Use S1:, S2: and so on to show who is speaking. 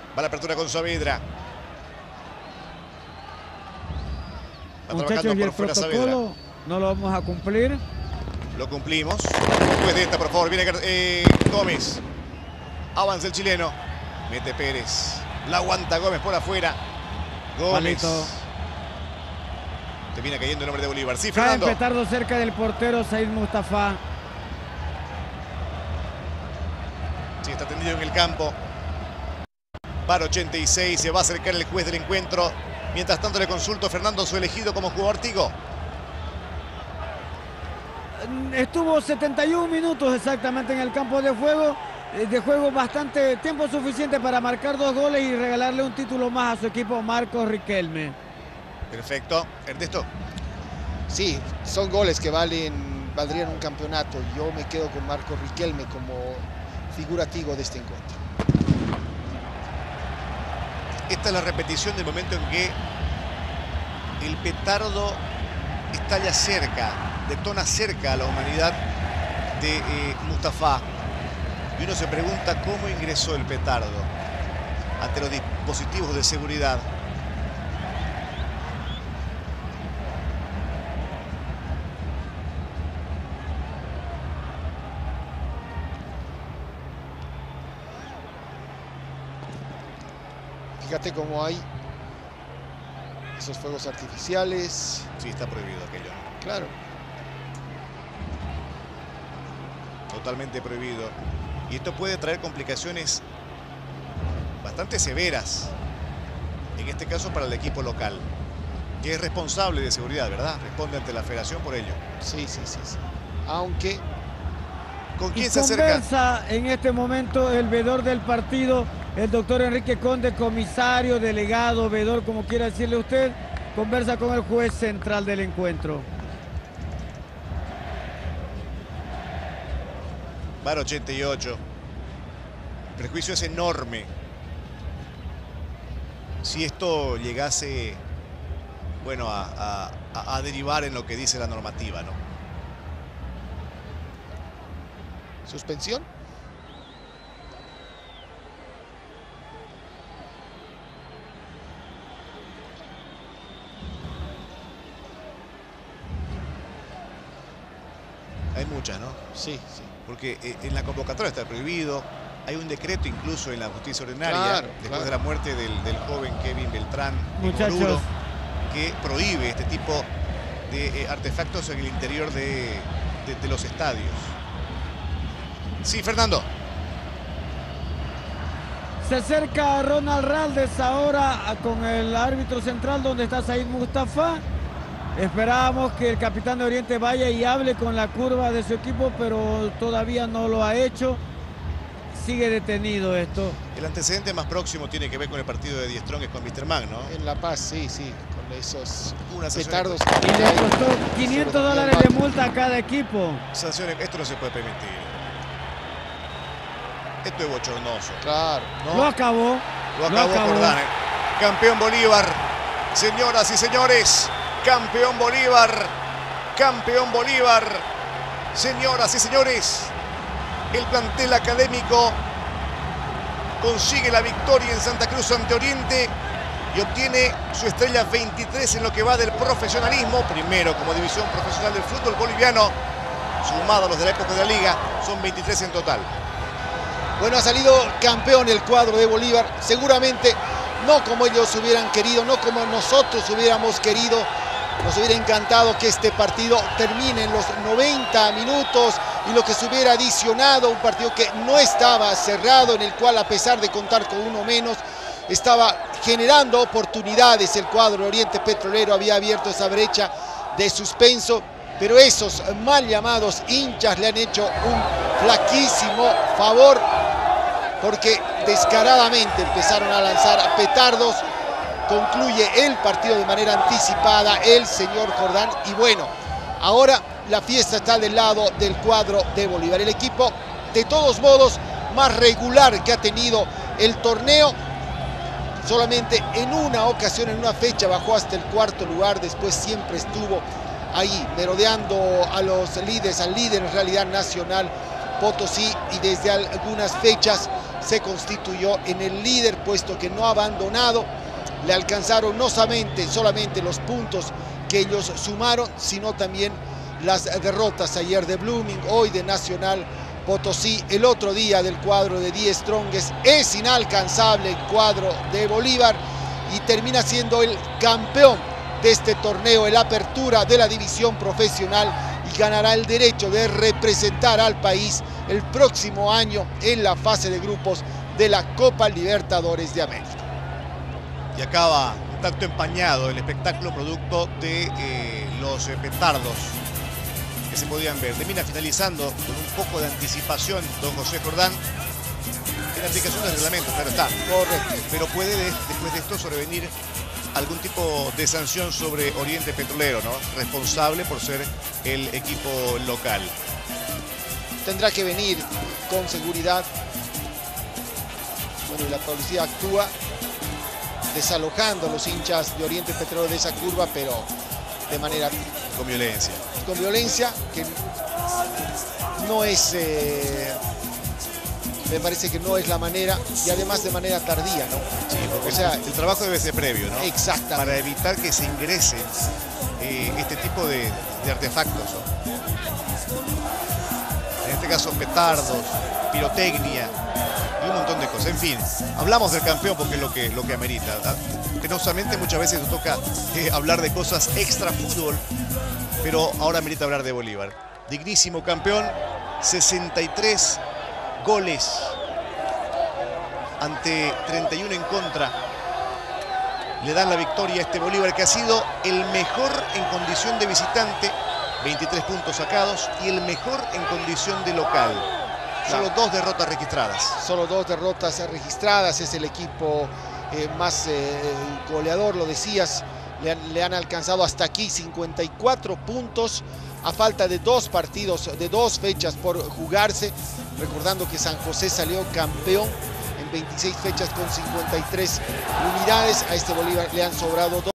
S1: Va la apertura con Saavedra.
S2: Muchachos, y el protocolo no lo vamos a cumplir.
S1: Lo cumplimos. Después de esta, por favor, viene Gómez. Avanza el chileno. Mete Pérez. La aguanta Gómez por afuera. Gómez.
S2: Palito.
S1: Termina cayendo el hombre de Bolívar. Sí,
S2: Cae
S1: Fernando.
S2: el petardo cerca del portero Said Mustafa.
S1: Sí, está tendido en el campo. Var 86. Se va a acercar el juez del encuentro. Mientras tanto le consulto a Fernando su elegido como jugador Tigo.
S2: Estuvo 71 minutos exactamente en el campo de juego. Bastante tiempo suficiente para marcar 2 goles y regalarle un título más a su equipo, Marcos Riquelme.
S1: Perfecto. Ernesto.
S3: Sí, son goles que valdrían un campeonato. Yo me quedo con Marcos Riquelme como figura Tigo de este encuentro.
S1: Esta es la repetición del momento en que el petardo estalla cerca, detona cerca a la humanidad de Mustafa. Y uno se pregunta cómo ingresó el petardo ante los dispositivos de seguridad.
S3: Fíjate cómo hay esos fuegos artificiales.
S1: Sí, está prohibido aquello.
S3: Claro.
S1: Totalmente prohibido. Y esto puede traer complicaciones bastante severas. En este caso para el equipo local, que es responsable de seguridad, ¿verdad? Responde ante la federación por ello.
S3: Sí. Aunque...
S1: ¿Con quién se acerca?
S2: Conversa en este momento el veedor del partido, el doctor Enrique Conde, comisario, delegado, veedor, como quiera decirle usted, conversa con el juez central del encuentro.
S1: VAR 88. El prejuicio es enorme. Si esto llegase, bueno, a derivar en lo que dice la normativa, ¿no?
S3: ¿Suspensión?
S1: Hay muchas, ¿no?
S3: Sí.
S1: Porque en la convocatoria está prohibido. Hay un decreto incluso en la justicia ordinaria,
S3: Claro,
S1: después de la muerte del joven Kevin Beltrán,
S2: Muchachos,
S1: Oruro, que prohíbe este tipo de artefactos en el interior de los estadios. Sí, Fernando.
S2: se acerca Ronald Raldes ahora con el árbitro central donde está Said Mustafa. Esperábamos que el capitán de Oriente vaya y hable con la curva de su equipo, pero todavía no lo ha hecho. Sigue detenido esto.
S1: El antecedente más próximo tiene que ver con el partido de Die Strong con Wisterman, ¿no?
S3: En La Paz, sí, con esos petardos.
S2: Y le costó $500 de multa a cada equipo.
S1: Sanciones, esto no se puede permitir. Esto es bochornoso.
S3: Claro.
S1: ¿no?
S2: Lo acabó.
S1: Lo acabó Jordán. Campeón Bolívar. Señoras y señores. Campeón Bolívar. Campeón Bolívar. Señoras y señores. El plantel académico consigue la victoria en Santa Cruz ante Oriente y obtiene su estrella 23 en lo que va del profesionalismo. Primero como división profesional del fútbol boliviano. Sumado a los de la época de la liga, son 23 en total.
S3: Bueno, ha salido campeón el cuadro de Bolívar. Seguramente no como ellos hubieran querido, no como nosotros hubiéramos querido. Nos hubiera encantado que este partido termine en los 90 minutos y lo que se hubiera adicionado, un partido que no estaba cerrado, en el cual a pesar de contar con uno menos, estaba generando oportunidades. El cuadro Oriente Petrolero había abierto esa brecha de suspenso, pero esos mal llamados hinchas le han hecho un flaquísimo favor porque descaradamente empezaron a lanzar petardos. Concluye el partido de manera anticipada el señor Jordán y bueno, ahora la fiesta está del lado del cuadro de Bolívar. El equipo, de todos modos, más regular que ha tenido el torneo. Solamente en una ocasión, en una fecha, bajó hasta el cuarto lugar. Después siempre estuvo ahí, merodeando a los líderes, al líder en realidad nacional, Potosí. Y desde algunas fechas se constituyó en el líder, puesto que no ha abandonado. Le alcanzaron no solamente los puntos que ellos sumaron, sino también las derrotas ayer de Blooming, hoy de Nacional Potosí, el otro día del cuadro de Die Strongest. Es inalcanzable el cuadro de Bolívar y termina siendo el campeón de este torneo, el apertura de la división profesional, y ganará el derecho de representar al país el próximo año en la fase de grupos de la Copa Libertadores de América.
S1: Y acaba un tanto empañado el espectáculo producto de los petardos que se podían ver. Termina finalizando con un poco de anticipación don José Jordán en la aplicación del reglamento, claro está.
S3: Correcto.
S1: Pero puede después de esto sobrevenir algún tipo de sanción sobre Oriente Petrolero, ¿no? Responsable por ser el equipo local.
S3: Tendrá que venir con seguridad. Bueno, y la policía actúa desalojando a los hinchas de Oriente Petrolero de esa curva, pero de manera...
S1: Con violencia.
S3: Con violencia, que no es... me parece que no es la manera, y además de manera tardía, ¿no?
S1: Sí, porque
S3: o sea,
S1: el trabajo debe ser previo, ¿no?
S3: Exactamente.
S1: Para evitar que se ingresen este tipo de artefactos, ¿no? En este caso, petardos, pirotecnia y un montón de cosas. En fin, hablamos del campeón porque es lo que amerita. Penosamente muchas veces nos toca hablar de cosas extra fútbol, pero ahora amerita hablar de Bolívar. Dignísimo campeón, 63 goles ante 31 en contra. Le dan la victoria a este Bolívar, que ha sido el mejor en condición de visitante, 23 puntos sacados, y el mejor en condición de local. Solo 2 derrotas registradas.
S3: Solo 2 derrotas registradas. Es el equipo más goleador, lo decías. Le han alcanzado hasta aquí 54 puntos a falta de 2 partidos, de 2 fechas por jugarse. Recordando que San José salió campeón en 26 fechas con 53 unidades. A este Bolívar le han sobrado 2.